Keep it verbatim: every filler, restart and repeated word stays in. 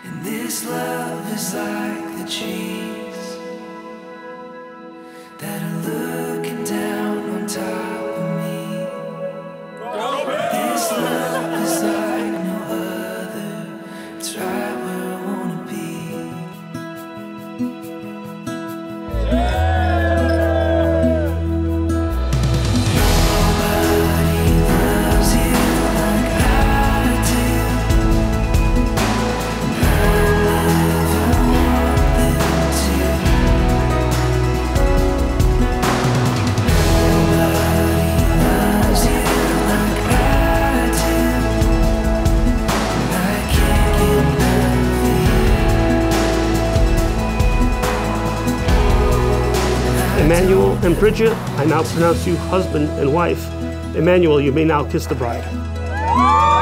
And this love is like the trees that are looking down on top of me. This love is like no other. It's right where I wanna be. Nobody loves you like I do. And I never want them to. Nobody loves you like I do. And I can't get enough of you. Emanuel and Bridget, I now pronounce you husband and wife. Emanuel, you may now kiss the bride.